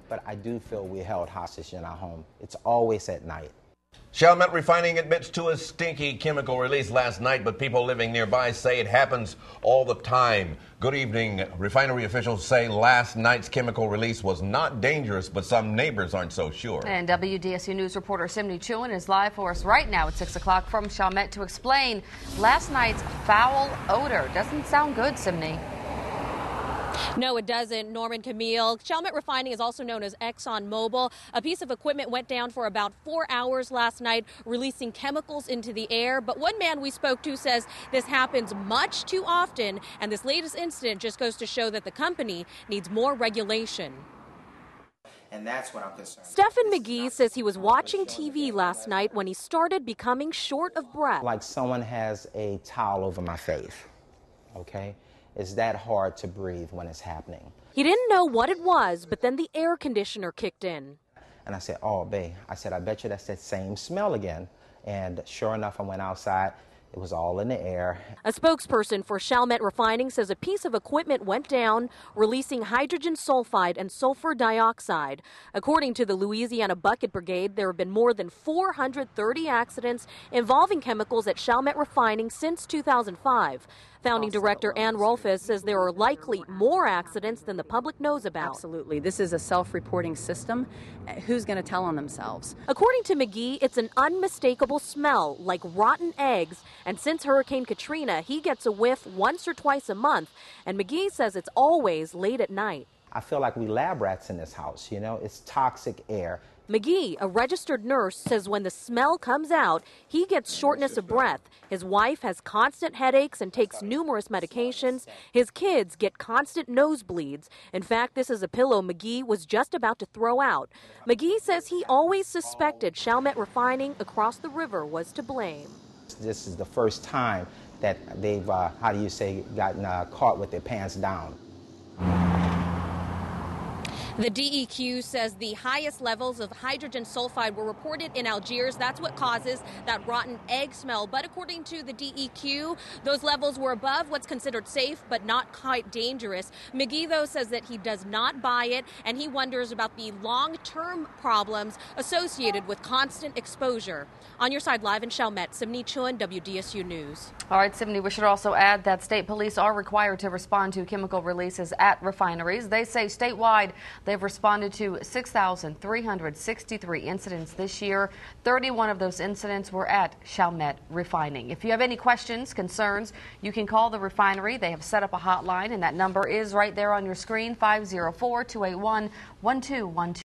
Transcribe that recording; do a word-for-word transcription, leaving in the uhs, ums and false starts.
But I do feel we're held hostage in our home. It's always at night. Chalmette Refining admits to a stinky chemical release last night, but people living nearby say it happens all the time. Good evening. Refinery officials say last night's chemical release was not dangerous, but some neighbors aren't so sure. And W D S U News reporter Simney Chewin is live for us right now at six o'clock from Chalmette to explain last night's foul odor. Doesn't sound good, Simney. No, it doesn't, Norman, Camille. Chalmette Refining is also known as ExxonMobil. A piece of equipment went down for about four hours last night, releasing chemicals into the air. But one man we spoke to says this happens much too often, and this latest incident just goes to show that the company needs more regulation. And that's what I'm concerned. Stephen McGee says he was watching T V last night when he started becoming short of breath. Like someone has a towel over my face, okay? It's that hard to breathe when it's happening. He didn't know what it was, but then the air conditioner kicked in. And I said, oh, babe, I said, I bet you that's that same smell again. And sure enough, I went outside. It was all in the air. A spokesperson for Chalmette Refining says a piece of equipment went down, releasing hydrogen sulfide and sulfur dioxide. According to the Louisiana Bucket Brigade, there have been more than four hundred thirty accidents involving chemicals at Chalmette Refining since two thousand five. Founding director Ann Rolfes says there are likely more accidents than the public knows about. Absolutely. This is a self-reporting system. Who's going to tell on themselves? According to McGee, it's an unmistakable smell like rotten eggs. And since Hurricane Katrina, he gets a whiff once or twice a month. And McGee says it's always late at night. I feel like we lab rats in this house, you know? It's toxic air. McGee, a registered nurse, says when the smell comes out, he gets shortness of breath. His wife has constant headaches and takes numerous medications. His kids get constant nosebleeds. In fact, this is a pillow McGee was just about to throw out. McGee says he always suspected Chalmette Refining across the river was to blame. This is the first time that they've, uh, how do you say, gotten uh, caught with their pants down. The D E Q says the highest levels of hydrogen sulfide were reported in Algiers. That's what causes that rotten egg smell. But according to the D E Q, those levels were above what's considered safe but not quite dangerous. McGee, though, says that he does not buy it, and he wonders about the long-term problems associated with constant exposure. On your side, live in Chalmette, Simney Chewin, W D S U News. All right, Simney, we should also add that state police are required to respond to chemical releases at refineries. They say statewide they've responded to six thousand three hundred sixty-three incidents this year. thirty-one of those incidents were at Chalmette Refining. If you have any questions, concerns, you can call the refinery. They have set up a hotline, and that number is right there on your screen, five oh four, two eight one, one two one two.